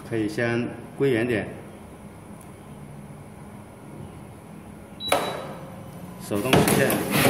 可以先归圆点，手动实现。